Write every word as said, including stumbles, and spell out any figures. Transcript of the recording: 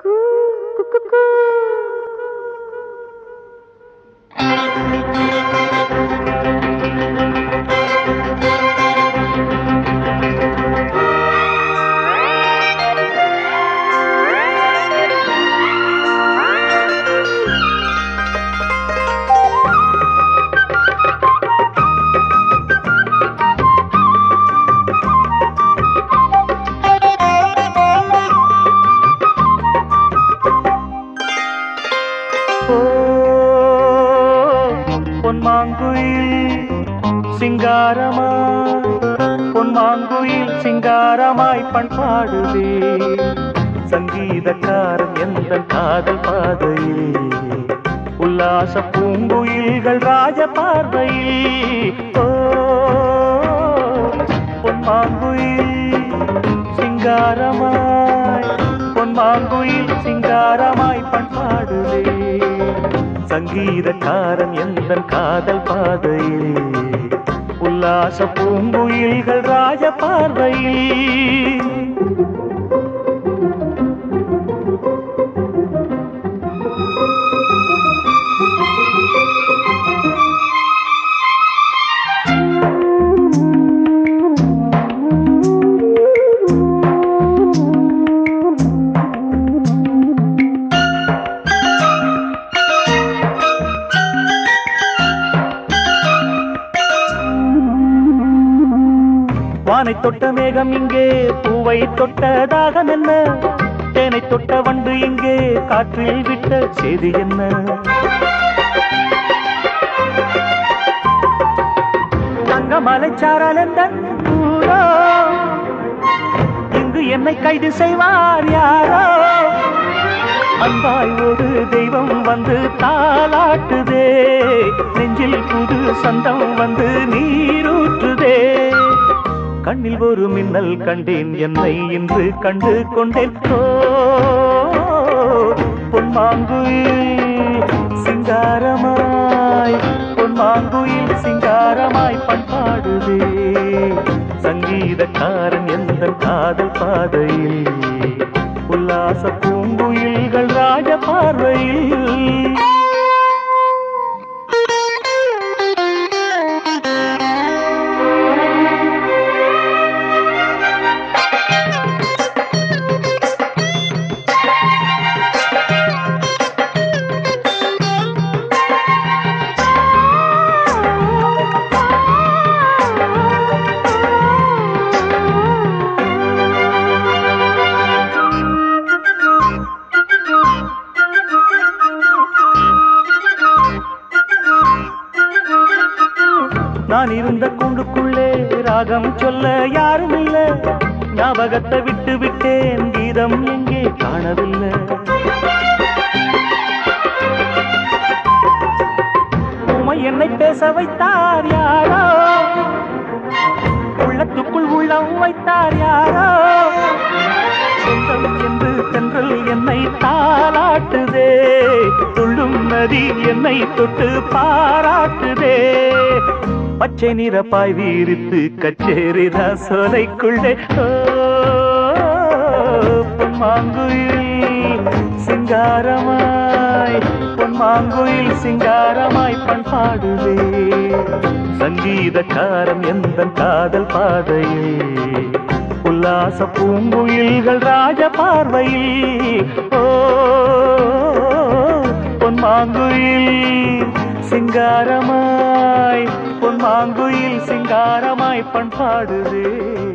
பொன்மாங்குயில் சிங்காரமாய் பொன்மாங்குயில் சிங்காரமாய் பண்பாடுவே சங்கீதக்காரன் எந்த காதல் பாதையில் உல்லாச பூங்குயில்கள் ராஜ பார்வையில் ஓ பொன்மாங்குயில் சிங்காரமாய் பொன்மாங்குயில் சிங்காரமாய் பண்பாடுவே சங்கீதக்காரன் எந்த காதல் பாதையில் உல்லாச பூங்குயில்கள் ராஜ பார்வையில் வானை தொட்ட மேகம் இங்கே பூவை தொட்ட தாகம் என்ன தேனை தொட்ட வண்டு இங்கே காற்றில் விட்ட செய்தி என்ன தங்க மலைச்சாரல் எந்த ஊரோ இங்கு என்னை கைது செய்வார் யாரோ அன்பாய் ஒரு தெய்வம் வந்து தாலாட்டுதே நெஞ்சில் புது சந்தம் வந்து நீரூற்றுதே கண்ணில் ஒரு மின்னல் கண்டேன் என்னை இன்று கண்டு கொண்டேன் ஓ பொன்மாங்குயில் சிங்காரமாய் பொன்மாங்குயில் சிங்காரமாய் பண்பாடுதே சங்கீதக்காரன் எந்த காதல் பாதையில் உல்லாச பூங்குயில்கள் ராஜ பார்வையில் நான் இருந்த கூண்டுக்குள்ளே ராகம் சொல்ல யாரும் இல்ல ஞாபகத்தை விட்டு விட்டேன் கீதம் எங்கே காணவில்லை உமை என்னை பேச வைத்தார் யாரோ உள்ளத்துக்குள் உள்ளம் வைத்தார் யாரோ சொந்தம் என்று தென்றல் என்னை தாலாட்டுதே துள்ளும் நதி என்னை தொட்டு பாராட்டுதே பச்சை நிற பாய் வீரித்து கச்சேரிதா சோலைக்குள்ளே பொன்மாங்குயில் சிங்காரமாய் பொன்மாங்குயில் சிங்காரமாய் பண்பாடுவே சங்கீதக்காரன் எந்த காதல் பாதையில் உல்லாச பூங்குயில்கள் ராஜ பார்வையில் ஓ பொன்மாங்குயில் சிங்காரமாய் பொன்மாங்குயில் சிங்காரமாய் பண்பாடுதே